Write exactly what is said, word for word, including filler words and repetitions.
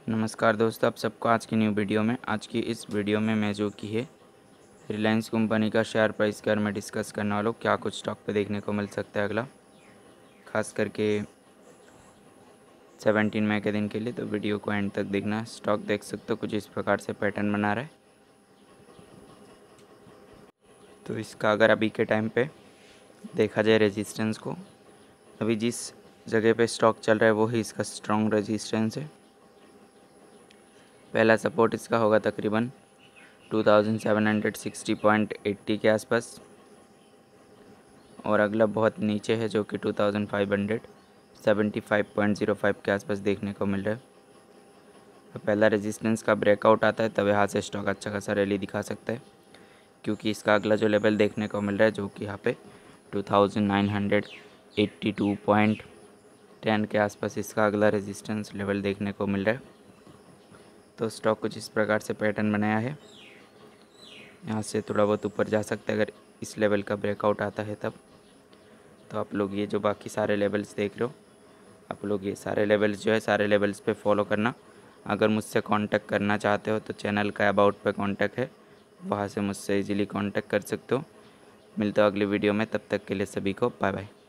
नमस्कार दोस्तों, आप सबको आज की न्यू वीडियो में आज की इस वीडियो में मैं जो कि है रिलायंस कंपनी का शेयर प्राइस के बारे में डिस्कस करने वाला हूँ। क्या कुछ स्टॉक पे देखने को मिल सकता है अगला, खास करके सेवनटीन मई के दिन के लिए। तो वीडियो को एंड तक देखना है। स्टॉक देख सकते हो कुछ इस प्रकार से पैटर्न बना रहा है। तो इसका अगर अभी के टाइम पे देखा जाए रेजिस्टेंस को, अभी जिस जगह पे स्टॉक चल रहा है वो ही इसका स्ट्रॉन्ग रेजिस्टेंस है। पहला सपोर्ट इसका होगा तकरीबन two thousand seven hundred sixty point eighty के आसपास, और अगला बहुत नीचे है जो कि two thousand five hundred seventy five point zero five के आसपास देखने को मिल रहा है। तो पहला रेजिस्टेंस का ब्रेकआउट आता है तब यहाँ से स्टॉक अच्छा खासा रैली दिखा सकता है, क्योंकि इसका अगला जो लेवल देखने को मिल रहा है जो कि यहाँ पे two thousand nine hundred eighty two point ten के आसपास इसका अगला रेजिस्टेंस लेवल देखने को मिल रहा है। तो स्टॉक कुछ इस प्रकार से पैटर्न बनाया है। यहाँ से थोड़ा बहुत ऊपर जा सकता है अगर इस लेवल का ब्रेकआउट आता है तब। तो आप लोग ये जो बाकी सारे लेवल्स देख रहे हो, आप लोग ये सारे लेवल्स जो है सारे लेवल्स पे फॉलो करना। अगर मुझसे कांटेक्ट करना चाहते हो तो चैनल का अबाउट पे कांटेक्ट है, वहाँ से मुझसे इजीली कांटेक्ट कर सकते हो। मिलते हो अगली वीडियो में, तब तक के लिए सभी को बाय बाय।